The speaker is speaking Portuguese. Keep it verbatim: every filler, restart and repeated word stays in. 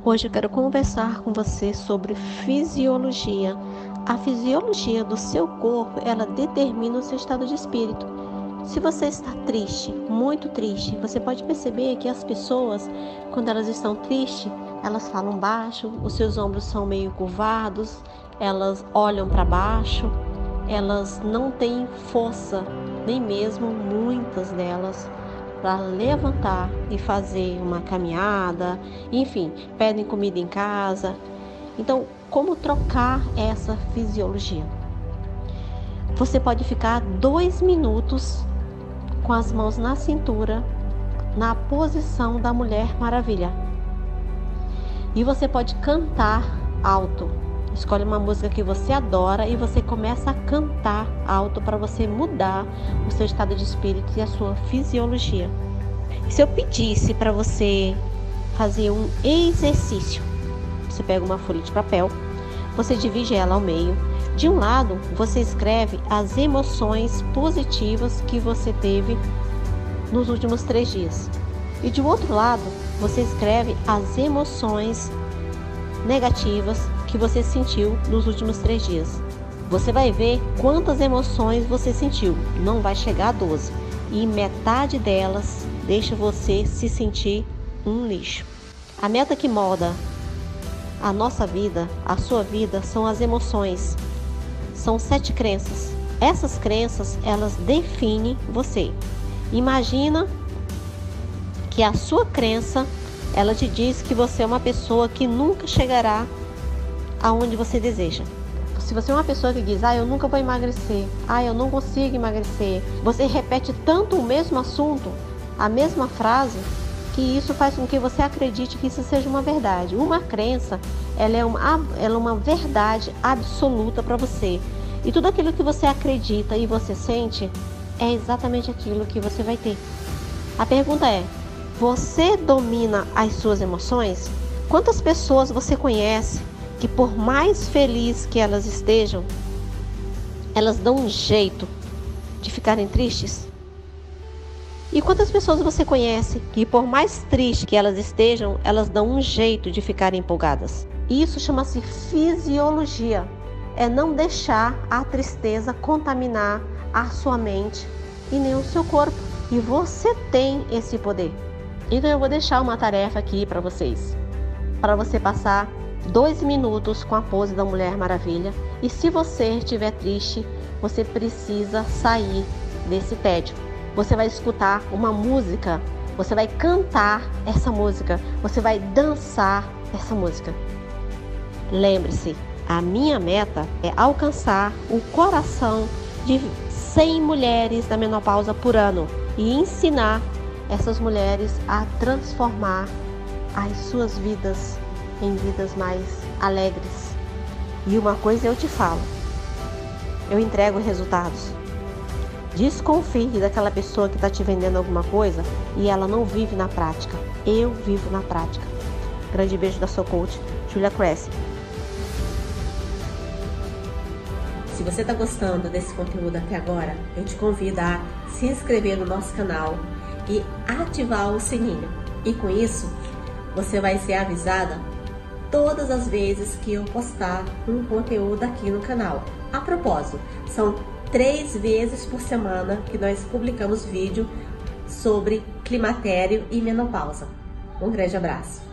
Hoje eu quero conversar com você sobre fisiologia. A fisiologia do seu corpo, ela determina o seu estado de espírito. Se você está triste, muito triste, você pode perceber que as pessoas, quando elas estão tristes, elas falam baixo, os seus ombros são meio curvados, elas olham para baixo, elas não têm força, nem mesmo muitas delas, para levantar e fazer uma caminhada, enfim, pedem comida em casa. Então, como trocar essa fisiologia? Você pode ficar dois minutos com as mãos na cintura, na posição da Mulher Maravilha. E você pode cantar alto. Escolhe uma música que você adora e você começa a cantar alto para você mudar o seu estado de espírito e a sua fisiologia. E se eu pedisse para você fazer um exercício, você pega uma folha de papel, você divide ela ao meio. De um lado, você escreve as emoções positivas que você teve nos últimos três dias. E de outro lado, você escreve as emoções negativas que você sentiu nos últimos três dias. Você vai ver quantas emoções você sentiu. Não vai chegar a doze. E metade delas deixa você se sentir um lixo. A meta que molda a nossa vida, a sua vida, são as emoções. São sete crenças. Essas crenças, elas definem você. Imagina que a sua crença, ela te diz que você é uma pessoa que nunca chegará aonde você deseja. Se você é uma pessoa que diz, ah, eu nunca vou emagrecer, ah, eu não consigo emagrecer, você repete tanto o mesmo assunto, a mesma frase, que isso faz com que você acredite que isso seja uma verdade. Uma crença, ela é uma, ela é uma verdade absoluta para você. E tudo aquilo que você acredita e você sente, é exatamente aquilo que você vai ter. A pergunta é, você domina as suas emoções? Quantas pessoas você conhece que por mais feliz que elas estejam, elas dão um jeito de ficarem tristes? E quantas pessoas você conhece que por mais triste que elas estejam, elas dão um jeito de ficarem empolgadas? Isso chama-se fisiologia. É não deixar a tristeza contaminar a sua mente e nem o seu corpo. E você tem esse poder. Então eu vou deixar uma tarefa aqui para vocês. Para você passar dois minutos com a pose da Mulher Maravilha. E se você estiver triste, você precisa sair desse tédio. Você vai escutar uma música, você vai cantar essa música, você vai dançar essa música. Lembre-se, a minha meta é alcançar o coração de cem mulheres da menopausa por ano e ensinar essas mulheres a transformar as suas vidas em vidas mais alegres. E uma coisa eu te falo, eu entrego resultados. Desconfie daquela pessoa que está te vendendo alguma coisa e ela não vive na prática. Eu vivo na prática. Grande beijo da sua coach, Julia Cresci. Se você está gostando desse conteúdo até agora, eu te convido a se inscrever no nosso canal e ativar o sininho. E com isso, você vai ser avisada todas as vezes que eu postar um conteúdo aqui no canal. A propósito, são três vezes por semana que nós publicamos vídeo sobre climatério e menopausa. Um grande abraço!